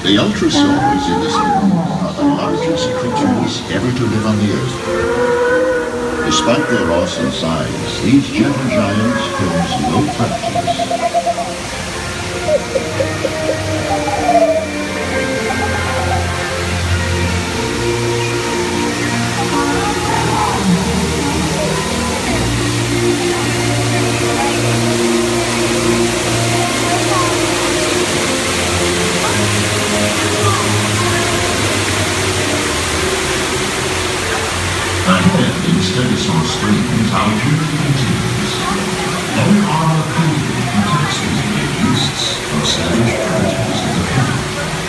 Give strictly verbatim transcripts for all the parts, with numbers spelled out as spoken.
The ultrasaurs in this film are the largest creatures ever to live on the Earth. Despite their awesome size, these gentle giants pose no threat to us. Ahead in Stegosaur Springs, our journey continues. Heavy armor coating protects these big beasts from savage predators of the planet.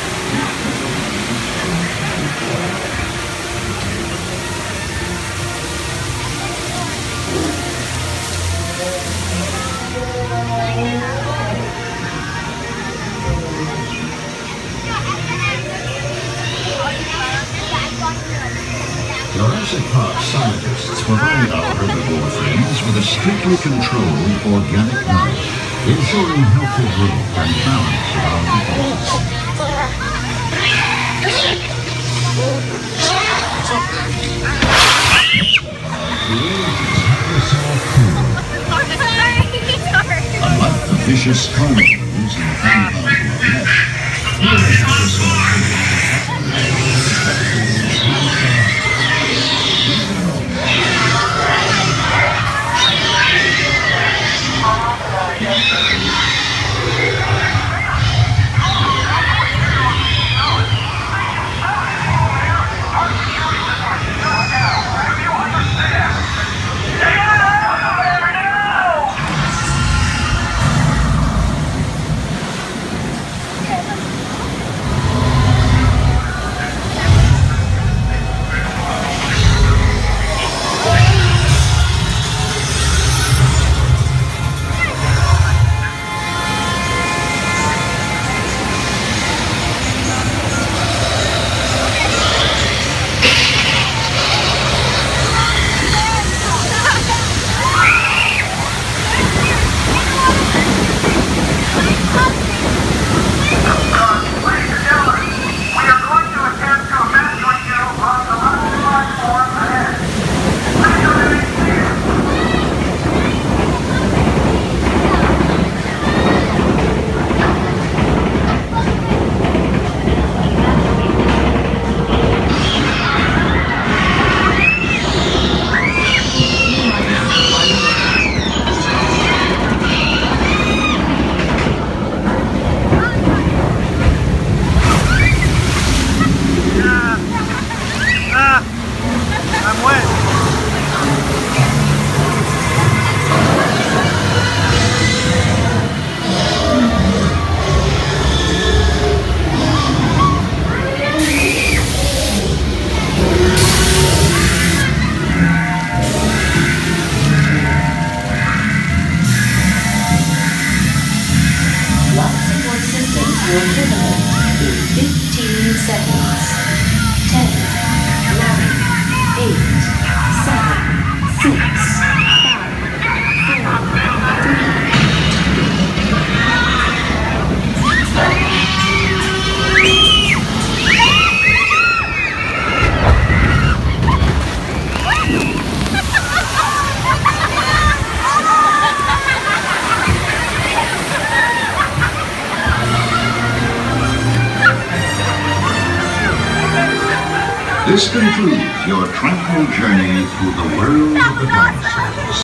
Jurassic Park scientists provide our herbivore friends with a strictly controlled organic diet, ensuring healthy growth and balance of our ecosystem. Unlike the vicious carnivores in the compound of our mesh, here is Stegosaur fifteen seconds. ten, nine, eight, seven, six, five, four, three. This concludes your tranquil journey through the world of the dinosaurs.